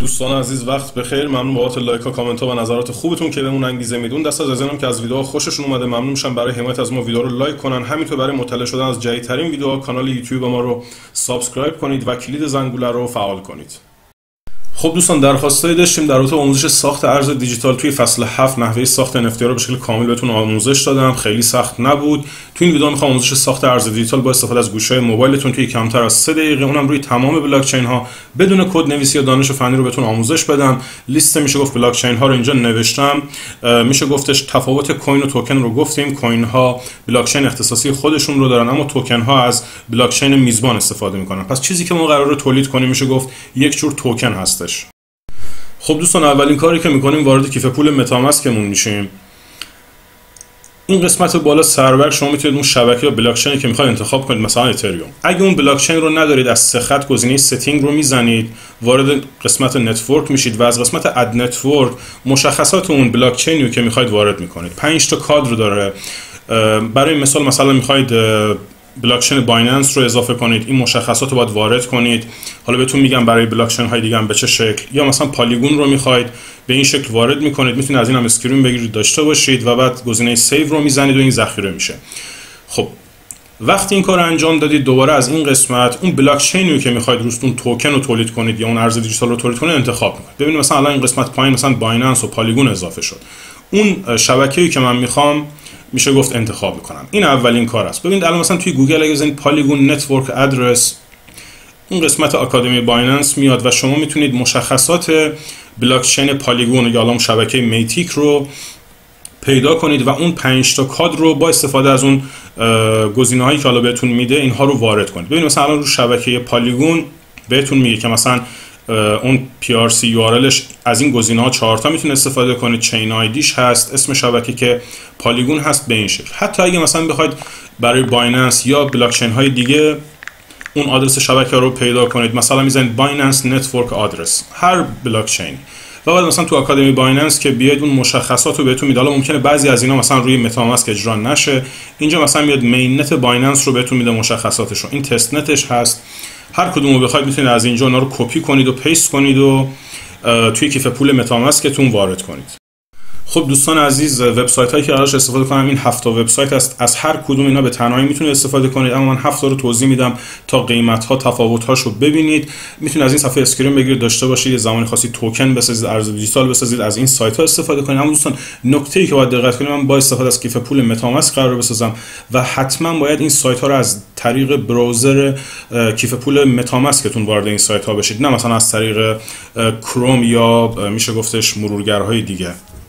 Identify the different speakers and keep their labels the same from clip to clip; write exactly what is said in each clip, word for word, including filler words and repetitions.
Speaker 1: دوستان عزیز وقت بخیر. ممنون بابت لایک ها، کامنت ها و نظرات خوبتون که بهمون انگیزه میدون. دست از اینم که از ویدیوها خوششون اومده ممنون میشم برای حمایت از ما ویدیو رو لایک کنن، همینطور برای مطلع شدن از جدیدترین ویدیوها کانال یوتیوب ما رو سابسکرایب کنید و کلید زنگوله رو فعال کنید. خب دوستان، درخواستایی داشتیم در رابطه با آموزش ساخت ارز دیجیتال. توی فصل هفت نحوه ساخت ان اف تی رو به شکل کامل بهتون آموزش دادم، خیلی سخت نبود. توی این ویدیو میخوام آموزش ساخت ارز دیجیتال با استفاده از گوشی موبایلتون توی کمتر از سه دقیقه، اونم روی تمام بلاک چین ها بدون کد نویسی یا دانش فنی رو بهتون آموزش بدم. لیست میشه گفت بلاک چین ها رو اینجا نوشتم. میشه گفتش تفاوت کوین و توکن رو گفتیم. کوین ها بلاک چین اختصاصی خودشون رو دارن، اما توکن ها از بلاک چین میزبان استفاده میکنن. پس چیزی که ما قراره تولید کنیم میشه گفت یک جور توکن هستش. خب دوستان، اولین کاری که میکنیم وارد کیف پول متاماسکمون میشیم. این قسمت بالا سرور شما میتونید اون شبکه یا بلاک چینی که میخواید انتخاب کنید، مثلا اتریوم. اگه اون بلاک چین رو ندارید، از سه خط گزینه ستینگ رو میزنید، وارد قسمت نتورک میشید و از قسمت اد نتورک مشخصات اون بلاک چینی رو که میخواید وارد میکنید. پنج تا کادر داره. برای مثال مثلا میخواید بلاک چین بایننس رو اضافه کنید، این مشخصات رو باید وارد کنید. حالا بهتون میگم برای بلاک چین های دیگه هم به چه شکل. یا مثلا پالیگون رو میخواید، به این شکل وارد میکنید. میتونید از این هم اسکرین بگیرید داشته باشید و بعد گزینه سیو رو میزنید و این ذخیره میشه. خب وقتی این کار رو انجام دادید، دوباره از این قسمت اون بلاک چینی رو که میخواید روش اون توکن رو تولید کنید یا اون ارز دیجیتال رو تولید کنید انتخاب میکنید. ببینید مثلا الان این قسمت پایین مثلا بایننس و پالیگون اضافه شد. اون شبکه‌ای که من میخوام میشه گفت انتخاب میکنم. این اولین کار است. ببینید الان مثلا توی گوگل اگه بزنید پالیگون نتورک ادرس، این قسمت آکادمی بایننس میاد و شما میتونید مشخصات بلاک چین پالیگون یا الان شبکه میتیک رو پیدا کنید و اون پنج تا کد رو با استفاده از اون گزینه‌هایی که حالا بهتون میده اینها رو وارد کنید. ببینید مثلا الان رو شبکه پالیگون بهتون میگه که مثلا اون پی آر سی یو آر الش از این گزینه‌ها چهار تا میتونه استفاده کنید. چین آیدیش هست، اسم شبکه که پالیگون هست به این شکل. حتی اگه مثلا بخواید برای بایننس یا بلاک چین های دیگه اون آدرس شبکه رو پیدا کنید، مثلا میزنید بایننس نتورک آدرس هر بلاک چین و بعد مثلا تو آکادمی بایننس که بیاید اون مشخصات رو بهتون میده. حالا ممکنه بعضی از اینا مثلا روی متاماسک اجرا نشه. اینجا مثلا میاد مین نت بایننس رو بهتون میده مشخصاتش رو. این تست نتش هست. هر کدومو بخواید میتونید از اینجا اونا رو کپی کنید و پیست کنید و توی کیف پول متاماسکتون وارد کنید. خب دوستان عزیز، وبسایت هایی که قرارش استفاده کنم این هفت تا وبسایت است. از هر کدوم اینا به تنهایی میتونید استفاده کنید، اما من هفت تا رو توضیح میدم تا قیمت ها تفاوت هاشو ببینید. میتونید از این صفحه اسکرین بگیرید داشته باشید، یه زمانی خاصی توکن بسازید، ارز دیجیتال بسازید، از این سایت ها استفاده کنید. اما دوستان نکته‌ای که باید دقت کنید، من با استفاده از کیف پول متاماسک قرار بسازم و حتما باید این سایت ها رو از طریق براوزر کیف پول متاماسکتون وارد این سایت ها بشید، نه مثلا از طریق کروم یا میشه گفتش مرورگرهای دیگه.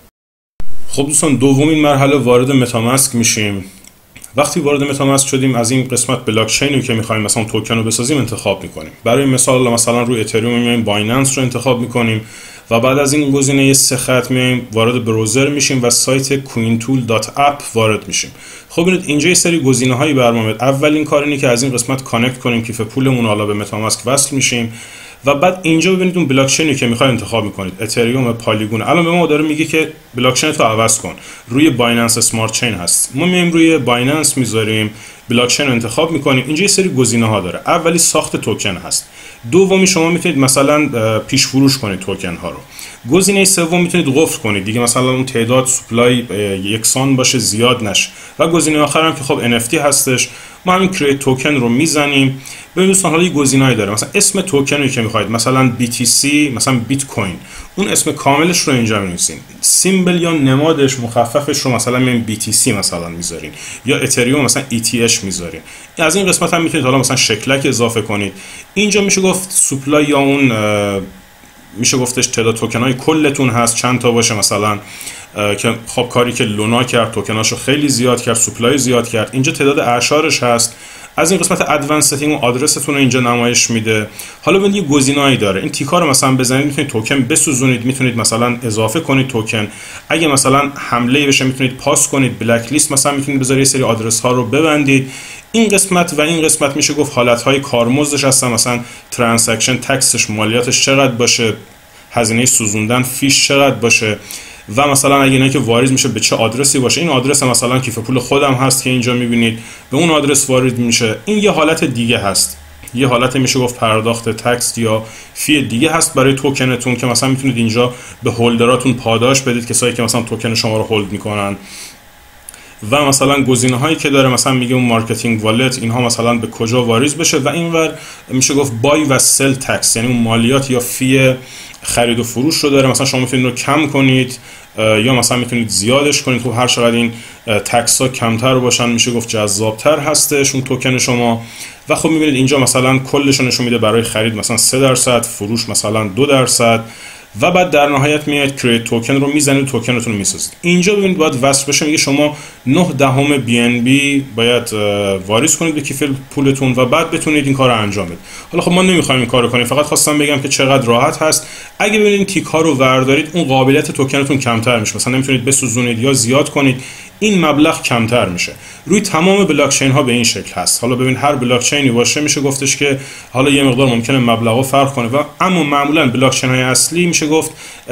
Speaker 1: خب دوستان، دومین مرحله وارد متاماسک میشیم. وقتی وارد متاماسک شدیم، از این قسمت بلاک چینی که میخوایم مثلا توکن رو بسازیم انتخاب میکنیم. برای مثال مثلا روی اتریوم میایم بایننس رو انتخاب میکنیم و بعد از این گزینه سه خط میایم وارد براوزر میشیم و سایت کوین تول دات اپ وارد میشیم. خب ببینید اینجا یه سری گزینه‌هایی برام اومد. اولین کار اینه که از این قسمت کانکت کنیم کیف پولمون، حالا به متاماسک وصل میشیم و بعد اینجا ببینید اون بلاک چینی که میخواید انتخاب میکنید، اتریوم، پالیگون. الان به ما داره میگه که بلاک چین تو عوض کن، روی بایننس اسمارت چین هست. ما میایم روی بایننس میذاریم، بلاک چین رو انتخاب میکنیم. اینجا یه سری گزینه ها داره. اولی ساخت توکن هست. دومی شما میتونید مثلا پیش فروش کنید توکن ها رو. گزینه سوم میتونید قفل کنید دیگه، مثلا اون تعداد سپلای یکسان باشه، زیاد نشه. و گزینه آخر هم که خب ان اف تی هستش. ما همین کرییت توکن رو میزنیم. ببینید دوستان حالا یه گزینه‌ای داره، مثلا اسم توکنی که میخواید، مثلا بی تی سی، مثلا بیت کوین، اون اسم کاملش رو اینجا می‌نویسین. سیمبل یا نمادش مخففش رو مثلا من بی تی سی مثلا میذارین، یا اتریوم مثلا ای تی اچ میذارین. از این قسمت هم میتونید حالا مثلا شکلک اضافه کنید. اینجا میشه گفت سپلای یا اون میشه گفتش تعداد توکن‌های کلتون هست چند تا باشه، مثلا که خب کاری که لونا کرد توکناشو خیلی زیاد کرد، سپلای زیاد کرد. اینجا تعداد اعشارش هست. از این قسمت ادوانس ستینگ و آدرستون رو اینجا نمایش میده. حالا ببینید یه گزینه‌ای داره. این تیکا رو مثلا بزنید، میتونید توکن بسوزونید، میتونید مثلا اضافه کنید توکن. اگه مثلا حمله بشه میتونید پاس کنید، بلک لیست مثلا میتونید بذارید یه سری آدرس ها رو ببندید. این قسمت و این قسمت میشه گفت حالت‌های کارمزدش هستن، مثلا ترانزکشن تکسش، مالیاتش چقدر باشه، هزینه سوزوندن فیش چقدر باشه و مثلا اگه نه که واریز میشه به چه آدرسی باشه. این آدرس مثلا کیف پول خودم هست که اینجا میبینید، به اون آدرس وارد میشه. این یه حالت دیگه هست. یه حالت میشه گفت پرداخت تکس یا فی دیگه هست برای توکنتون که مثلا میتونید اینجا به هولدراتون پاداش بدید، کسایی که مثلا توکن شما رو هولد میکنن. و مثلا گزینه هایی که داره، مثلا میگه اون مارکتینگ والت اینها مثلا به کجا واریز بشه، و اینور میشه گفت بای و سل تکس، یعنی اون مالیات یا فی خرید و فروش رو داره. مثلا شما میتونید رو کم کنید یا مثلا میتونید زیادش کنید. خب هر چقدر این تکس ها کمتر باشن میشه گفت جذابتر هستش اون توکن شما. و خب میبینید اینجا مثلا کلش رو نشون میده برای خرید مثلا سه درصد، فروش مثلا دو درصد، و بعد در نهایت میاد کریت توکن رو میزنید، توکنتون رو میسازید. اینجا ببینید باید وصل بشه، میگه شما نه دهم بی ان بی باید واریز کنید به کیف پولتون و بعد بتونید این کار رو انجام بدید. حالا خب ما نمیخوایم این کارو کنیم، فقط خواستم بگم که چقدر راحت هست. اگه ببینید تیک ها رو وردارید اون قابلیت توکنتون کمتر میشه، مثلا نمیتونید بسوزونید یا زیاد کنید، این مبلغ کمتر میشه. روی تمام بلاک چین ها به این شکل هست. حالا ببین هر بلاک چینی باشه میشه گفتش که حالا یه مقدار ممکنه مبلغا فرق کنه، و اما معمولا بلاک چین های اصلی میشه گفت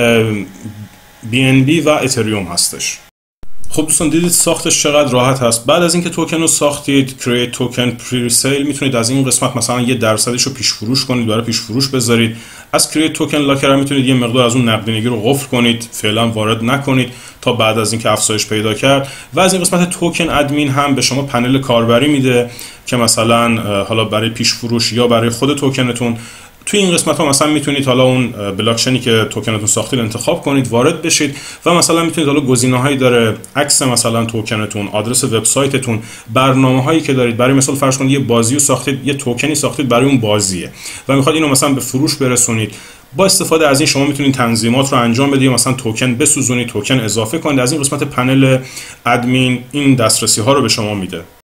Speaker 1: بی ان بی و اتریوم هستش. خب دوستان دیدید ساختش چقدر راحت هست. بعد از اینکه توکن رو ساختید، کریت توکن پری سیل، میتونید از این قسمت مثلا یه درصدش رو پیش فروش کنید، برای پیش فروش بذارید. از کریت توکن لاکر هم میتونید یه مقدار از اون نقدینگی رو قفل کنید، فعلا وارد نکنید تا بعد از اینکه افزایش پیدا کرد. و از این قسمت توکن ادمین هم به شما پنل کاربری میده که مثلا حالا برای پیش فروش یا برای خود توکنتون توی این قسمت ها مثلا میتونید حالا اون بلاکچینی که توکنتون ساختید انتخاب کنید، وارد بشید، و مثلا میتونید حالا گزینه‌هایی داره، عکس مثلا توکنتون، آدرس وبسایتتون، برنامه‌هایی که دارید. برای مثال فرض کنید یه بازی رو ساختید، یه توکنی ساختید برای اون بازیه و میخواد اینو مثلا به فروش برسونید. با استفاده از این شما میتونید تنظیمات رو انجام بدید، مثلا توکن بسوزونید، توکن اضافه کنید. از این قسمت پنل ادمین این دسترسی ها رو به شما میده.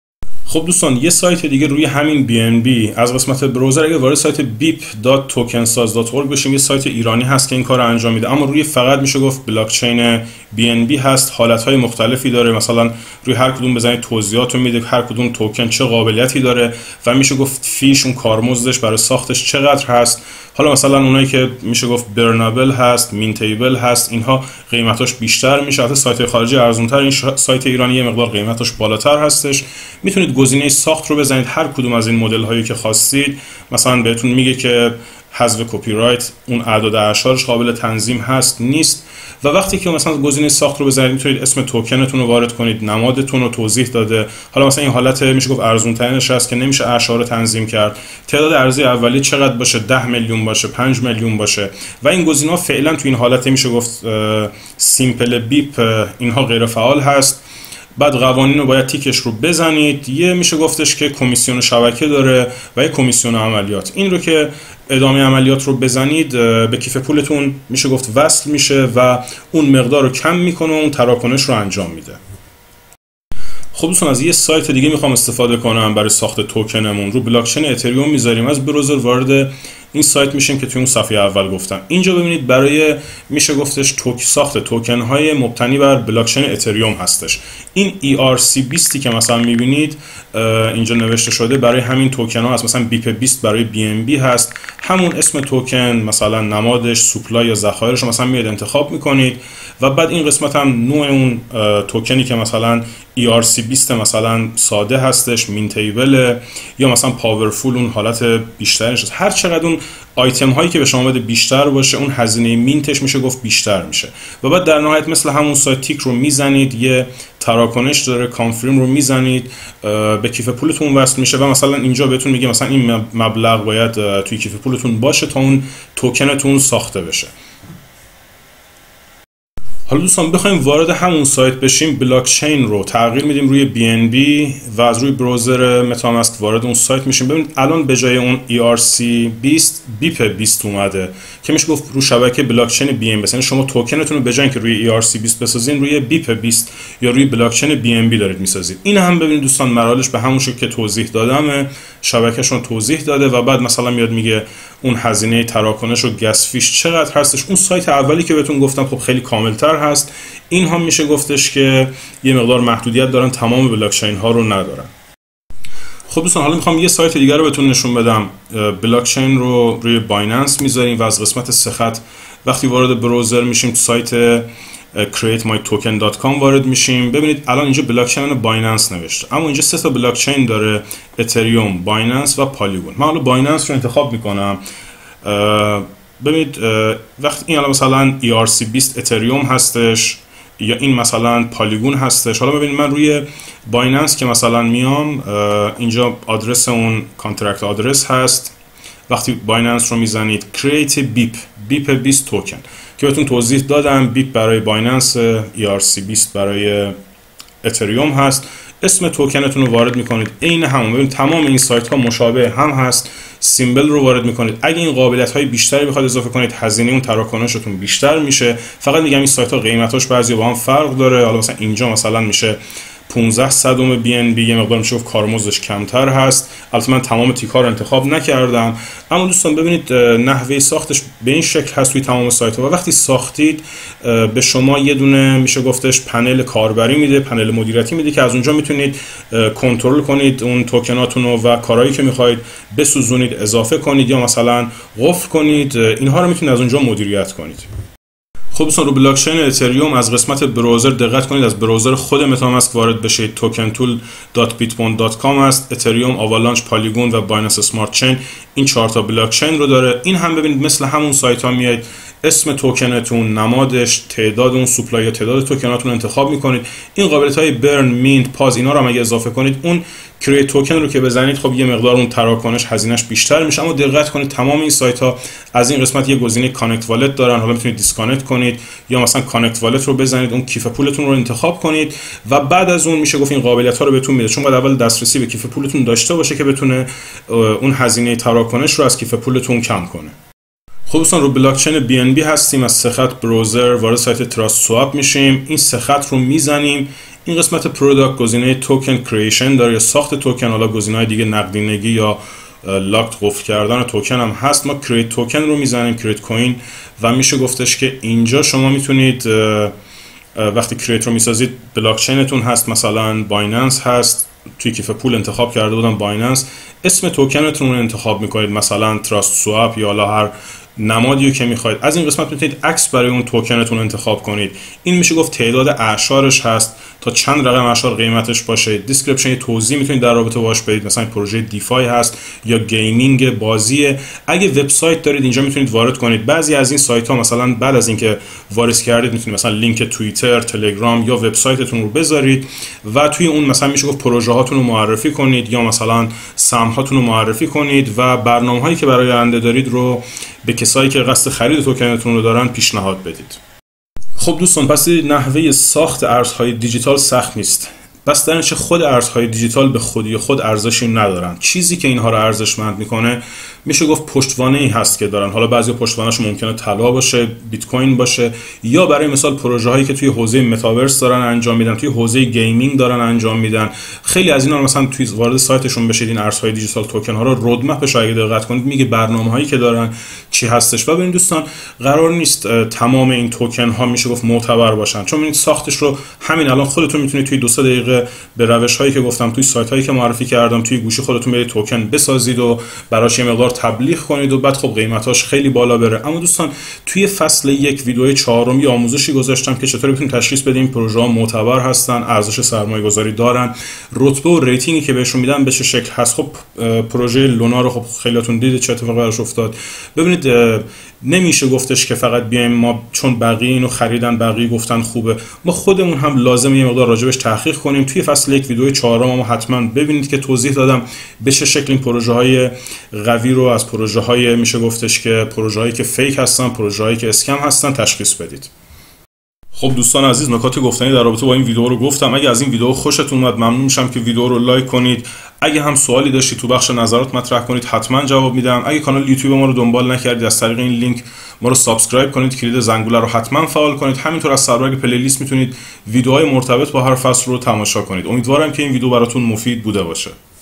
Speaker 1: خب دوستان یه سایت دیگه روی همین بی ان بی از قسمت بروزر، اگه وارد سایت بیپ دات توکن ساز دات اورگ بشیم، یه سایت ایرانی هست که این کارو انجام میده، اما روی فقط میشه گفت بلاک چین بی ان بی هست. حالت‌های مختلفی داره، مثلا روی هر کدوم بزنید توضیحات رو میده، هر کدوم توکن چه قابلیتی داره و میشه گفت فیش، اون کارمزدش برای ساختش چقدر هست. حالا مثلا اونایی که میشه گفت برنابل هست، مینتیبل هست، اینها قیمتاش بیشتر میشه. حتی سایت خارجی ارزان‌تر، این سایت ایرانی یه مقدار قیمتاش بالاتر هستش. میتونید گزینه ساخت رو بزنید، هر کدوم از این مدل هایی که خواستید. مثلا بهتون میگه که حذف کپی رایت، اون اعداد اعشارش قابل تنظیم هست نیست. و وقتی که مثلا گزینه ساخت رو بزنید میتونید اسم توکنتون رو وارد کنید، نمادتون رو توضیح داده. حالا مثلا این حالت میشه گفت ارزون ترینش هست که نمیشه اعشار رو تنظیم کرد. تعداد ارزی اولیه چقدر باشه، ده میلیون باشه، پنج میلیون باشه. و این گزینه‌ها فعلا تو این حالت میشه گفت سیمپل بیپ اینها غیر فعال هست. بعد قوانین رو باید تیکش رو بزنید. یه میشه گفتش که کمیسیون شبکه داره و یه کمیسیون عملیات. این رو که ادامه عملیات رو بزنید به کیف پولتون میشه گفت وصل میشه و اون مقدار رو کم میکنه و اون تراکنش رو انجام میده. خب دوستان از یه سایت دیگه میخوام استفاده کنم برای ساخت توکنمون. رو بلاکچین اتریوم میذاریم، از بروزر وارد این سایت میشیم که توی اون صفحه اول گفتم. اینجا ببینید برای میشه گفتش توک ساخت توکن های مبتنی بر بلاکچین اتریوم هستش. این ای آر سی بیست که مثلا میبینید اینجا نوشته شده برای همین توکن ها هست. مثلا بیپ بیست برای بی ام بی هست، همون اسم توکن، مثلا نمادش، سوپلای یا ذخایرش رو مثلا میاد انتخاب میکنید و بعد این قسمت هم نوع اون توکنی که مثلا ای آر سی بیست مثلا ساده هستش، مینتیبل یا مثلا پاورفول اون حالت بیشترش هست. هر چقدر اون آیتم هایی که به شما بده بیشتر باشه، اون هزینه مینتش میشه گفت بیشتر میشه. و بعد در نهایت مثل همون سایت تیک رو میزنید، یه تراکنش داره، کانفرم رو میزنید، به کیف پولتون وصل میشه و مثلا اینجا بهتون میگه مثلا این مبلغ باید توی کیف پولتون باشه تا اون توکنتون ساخته بشه. حالا دوستان بخوایم وارد همون سایت بشیم، بلاکچین رو تغییر میدیم روی بی ان بی و از روی بروزر متاماسک وارد اون سایت میشیم. ببینید الان به جای اون ای آر سی بیست بیپ بیست اومده که میشه گفت رو شبکه بلاکچین بی ام بی. یعنی شما توکنتون رو به جای اینکه روی ای آر سی بیست بسازین، روی بیپ بیست یا روی بلاکچین بی ام بی دارید میسازید. این هم ببینید دوستان مراحلش به همون شکل که توضیح دادم، شبکهشون توضیح داده و بعد مثلا میاد میگه اون هزینه تراکنش و گس فیش چقدر هستش. اون سایت اولی که بهتون گفتم خب خیلی کاملتر هست. این هم میشه گفتش که یه مقدار محدودیت دارن، تمام بلاکچین ها رو ندارن. خب دوستان حالا میخوام یه سایت دیگه رو بهتون نشون بدم. بلاکچین رو روی بایننس میذاریم و از قسمت سه خط وقتی وارد بروزر میشیم سایت کریت مای توکن دات کام وارد میشیم. ببینید الان اینجا بلاک چین بایننس نوشته، اما اینجا سه تا بلاک چین داره، اتریوم، بایننس و پالیگون. من حالا بایننس رو انتخاب میکنم. ببینید وقتی این الان مثلا ای آر سی بیست اتریوم هستش یا این مثلا پالیگون هستش. حالا ببینید من روی بایننس که مثلا میام، اینجا آدرس اون کانترکت آدرس هست. وقتی بایننس رو میزنید create بیپ بیپ بیست توکن که بهتون توضیح دادم، بیپ برای بایننس، ای آر سی بیست برای اتریوم هست. اسم توکنتون رو وارد میکنید، عین همون. ببینید تمام این سایت ها مشابه هم هست. سیمبل رو وارد میکنید. اگه این قابلیت های بیشتری بخواد اضافه کنید، هزینه اون تراکنشتون بیشتر میشه. فقط میگم این سایت ها قیمتاش بعضی با هم فرق داره. حالا مثلا اینجا مثلا میشه پانزده صدم بی ان بی، یه مقدار میشه گفت کارمزدش کمتر هست. البته من تمام تیک‌ها رو انتخاب نکردم، اما دوستان ببینید نحوه ساختش به این شکل هست توی تمام سایت‌ها. و وقتی ساختید به شما یه دونه میشه گفتش پنل کاربری میده، پنل مدیریتی میده که از اونجا میتونید کنترل کنید اون توکناتون رو و کارهایی که میخواید بسوزونید، اضافه کنید یا مثلا قفل کنید، اینها رو میتونید از اونجا مدیریت کنید. خب دوستان رو بلاک چین اتریوم از قسمت براوزر دقت کنید، از براوزر خود متاماسک وارد بشید. توکن تول دات بیت پوند دات کام است. اتریوم، آوالانچ، پالیگون و بایننس اسمارت چین این چهار تا بلاک چین رو داره. این هم ببینید مثل همون سایت ها میاد، اسم توکنتون، نمادش، تعداد اون سوپلای یا تعداد توکناتون انتخاب میکنید. این قابلیت های برن، مینت، پاز اینا رو هم اگه اضافه کنید، اون کریت توکن رو که بزنید خب یه مقدار اون تراکنش هزینهش بیشتر میشه. اما دقت کنید تمام این سایت ها از این قسمت یه گزینه کانکت والت دارن. حالا میتونید دیسکانکت کنید یا مثلا کانکت والت رو بزنید، اون کیف پولتون رو انتخاب کنید و بعد از اون میشه گفت این قابلیت ها رو بهتون میده، چون باید اول دسترسی به کیف پولتون داشته باشه که بتونه اون هزینه تراکنش رو از کیف پولتون کم کنه. خب دوستان رو بلاک چین بی ان بی هستیم. از سه خط براوزر وارد سایت تراست سواب میشیم. این سه خط رو میزنیم. این قسمت پروداکت گزینه توکن کریشن داره یا ساخت توکن. حالا گزینه‌های دیگه نقدینگی یا لاکت قفل کردن توکن هم هست. ما کریت توکن رو میزنیم، کریت کوین، و میشه گفتش که اینجا شما میتونید وقتی کریت رو میسازید بلاک چینتون هست، مثلا بایننس هست، توی کیف پول انتخاب کرده بودم بایننس، اسم توکنتون رو انتخاب میکنید، مثلا تراست سواب یا حالا هر نمادی که میخواید. از این قسمت میتونید عکس برای اون توکنتون انتخاب کنید. این میشه گفت تعداد اعشارش هست، تا چند رقم اعشار قیمتش باشه. دیسکریپشن توضیح میتونید در رابطه باهاش بدید، مثلا پروژه دیفای هست یا گیمینگ، بازیه. اگه وبسایت دارید اینجا میتونید وارد کنید. بعضی از این سایت ها مثلا بعد از اینکه وارد کردید میتونید مثلا لینک توییتر، تلگرام یا وبسایتتون رو بذارید و توی اون مثلا میشه گفت پروژه هاتون رو معرفی کنید یا مثلا سهم هاتون رو معرفی کنید و برنامه هایی که برای آینده دارید رو به کسایی که قصد خرید توکنتون رو دارن پیشنهاد بدید. خب دوستان پس نحوه ساخت ارزهای دیجیتال سخت نیست. بس در نتیجه خود ارزهای دیجیتال به خودی خود ارزشی ندارن. چیزی که اینها رو ارزشمند میکنه میشه گفت پشتوانه‌ای هست که دارن. حالا بعضی پشتوانه‌اش ممکنه طلا باشه، بیت کوین باشه، یا برای مثال پروژه هایی که توی حوزه متاورس دارن انجام میدن، توی حوزه گیمینگ دارن انجام میدن. خیلی از اینا رو مثلا توی وارد سایتشون بشید، این ارزهای دیجیتال توکن ها رو رودمپش اگه دقت کنید میگه برنامه‌هایی که دارن چی هستش. و ببینید دوستان قرار نیست تمام این توکن ها میشه گفت معتبر باشن، چون این ساختش رو همین الان خودتون میتونید توی دو سه دقیقه به روش هایی که گفتم توی سایت هایی که معرفی کردم توی گوشی خودتون برید توکن بسازید و براش یه مقدار تبلیغ کنید و بعد خب قیمتاش خیلی بالا بره. اما دوستان توی فصل یک ویدیوی چهارم یه آموزشی گذاشتم که چطور بتونید تشخیص بدید این پروژه ها معتبر هستن، ارزش سرمایه گذاری دارن، رتبه و ریتینگی که بهشون میدن به چه شکل هست. خب پروژه لونا رو خب خیلیاتون دیدید چه اتفاقی براش افتاد. ببینید نمیشه گفتش که فقط بیایم ما چون بقیه اینو خریدن بقیه گفتن خوبه، ما خودمون هم لازمه یه مقدار راجبش تحقیق کنیم. توی فصل یک ویدیوی چهارم ما حتما ببینید که توضیح دادم به چه شکل این پروژه های قوی رو از پروژه های میشه گفتش که پروژه هایی که فیک هستن، پروژه هایی که اسکم هستن تشخیص بدید. خب دوستان عزیز نکات گفتنی در رابطه با این ویدیو رو گفتم. اگه از این ویدیو خوشتون اومد ممنون میشم که ویدیو رو لایک کنید. اگه هم سوالی داشتید تو بخش نظرات مطرح کنید، حتما جواب میدم. اگه کانال یوتیوب ما رو دنبال نکردید از طریق این لینک ما رو سابسکرایب کنید، کلید زنگوله رو حتما فعال کنید. همینطور از سرورگ پلی لیست میتونید ویدیوهای مرتبط با هر فصل رو تماشا کنید. امیدوارم که این ویدیو براتون مفید بوده باشه.